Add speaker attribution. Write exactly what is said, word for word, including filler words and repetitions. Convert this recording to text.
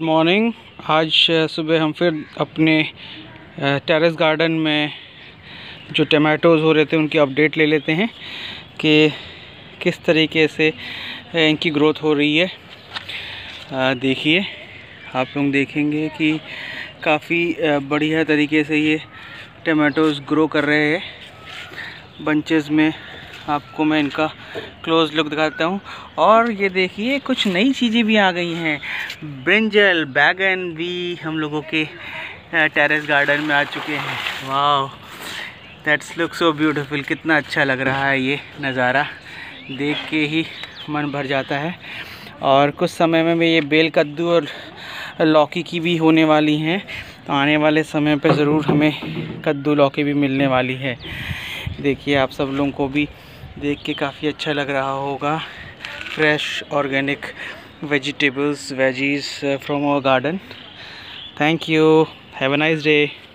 Speaker 1: Morning. आज सुबह हम फिर अपने टेरेस गार्डन में जो टमाटोज़ हो रहे थे उनकी अपडेट ले लेते हैं कि किस तरीके से इनकी ग्रोथ हो रही है। देखिए, आप लोग देखेंगे कि काफ़ी बढ़िया तरीके से ये टमाटोज़ ग्रो कर रहे हैं बंचेस में। आपको मैं इनका क्लोज लुक दिखाता हूँ। और ये देखिए, कुछ नई चीज़ें भी आ गई हैं। ब्रिंजल बैगन भी हम लोगों के टेरेस गार्डन में आ चुके हैं। वाह, दैट्स लुक सो ब्यूटीफुल। कितना अच्छा लग रहा है, ये नज़ारा देख के ही मन भर जाता है। और कुछ समय में ये बेल कद्दू और लौकी की भी होने वाली हैं। आने वाले समय पे ज़रूर हमें कद्दू लौकी भी मिलने वाली है। देखिए, आप सब लोगों को भी देख के काफ़ी अच्छा लग रहा होगा। Fresh organic vegetables veggies from our garden. Thank you, have a nice day.